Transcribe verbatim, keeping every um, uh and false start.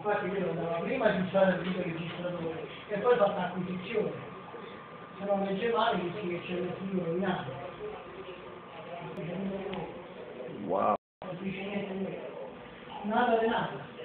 Infatti io andavo prima a registrare il video registratore e poi ho fatto l'acquisizione. Se non legge male dici che c'è il figlio rovinato. Wow. Non dice niente. Nada di nada.